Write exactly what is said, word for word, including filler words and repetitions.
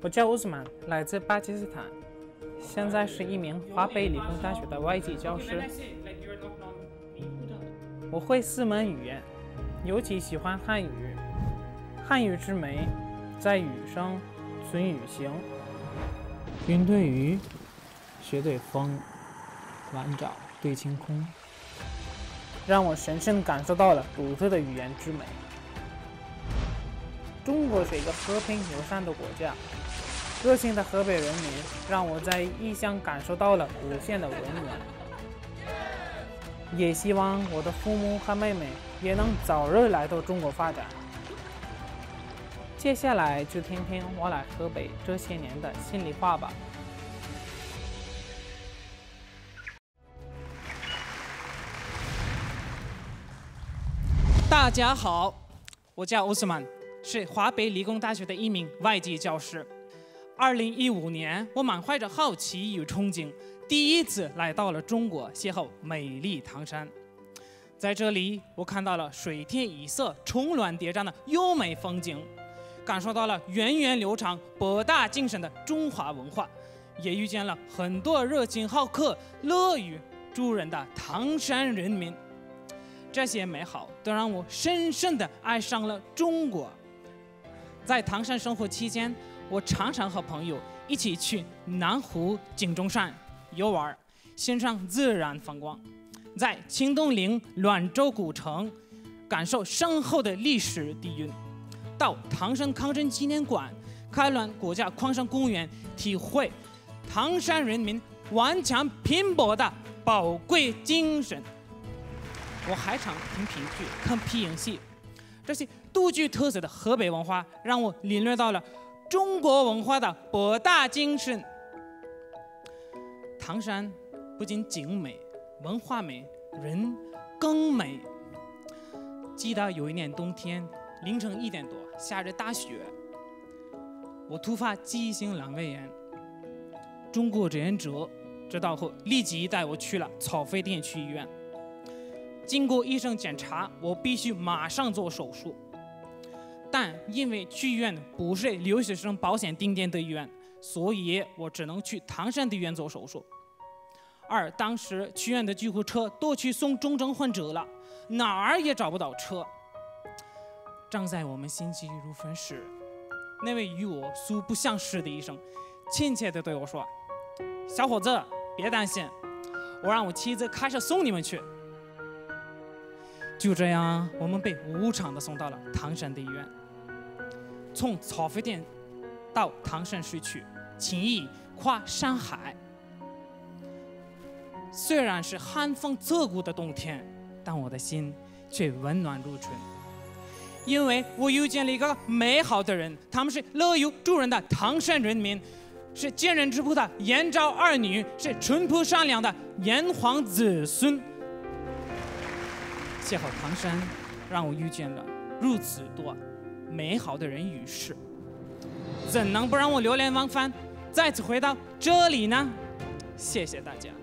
我叫乌斯曼，来自巴基斯坦，现在是一名华北理工大学的外籍教师。我会四门语言，尤其喜欢汉语。汉语之美，在语声，存语形。云对雨，雪对风，晚照对晴空，让我深深感受到了独特的语言之美。中国是一个和平友善的国家，热情的河北人民让我在异乡感受到了无限的温暖。也希望我的父母和妹妹也能早日来到中国发展。接下来就听听我来河北这些年的心里话吧。 大家好，我叫乌斯曼，是华北理工大学的一名外籍教师。二零一五年，我满怀着好奇与憧憬，第一次来到了中国，邂逅美丽唐山。在这里，我看到了水天一色、重峦叠嶂的优美风景，感受到了源远流长、博大精深的中华文化，也遇见了很多热情好客、乐于助人的唐山人民。这些美好都让我深深地爱上了中国。在唐山生活期间，我常常和朋友一起去南湖、井中山游玩，欣赏自然风光，在清东陵、滦州古城感受深厚的历史底蕴，到唐山抗战纪念馆、开滦国家矿山公园，体会唐山人民顽强拼搏的宝贵精神。我还常听评剧、看皮影戏，这些独具特色的河北文化让我领略到了中国文化的博大精深。唐山不仅景美、文化美，人更美。记得有一年冬天，凌晨一点多，下着大雪，我突发急性阑尾炎。中国志愿者知道后，立即带我去了草飞店区医院。经过医生检查，我必须马上做手术。但因为去医院不是留学生保险订店的医院，所以我只能去唐山的医院做手术。而当时去医院的救护车都去送重症患者了，哪儿也找不到车。正在我们心急如焚时，那位与我素不相识的医生亲切地对我说：“小伙子，别担心，我让我妻子开车送你们去。”就这样，我们被无偿地送到了唐山的医院。从草飞店到唐山市区，轻易跨山海。虽然是寒风刺骨的冬天，但我的心却温暖如春，因为我遇见了一个美好的人，他们是乐于助人的唐山人民，是坚韧质朴的燕赵儿女，是淳朴善良的炎黄子孙。邂逅唐山，让我遇见了如此多美好的人与事，怎能不让我流连忘返，再次回到这里呢？谢谢大家。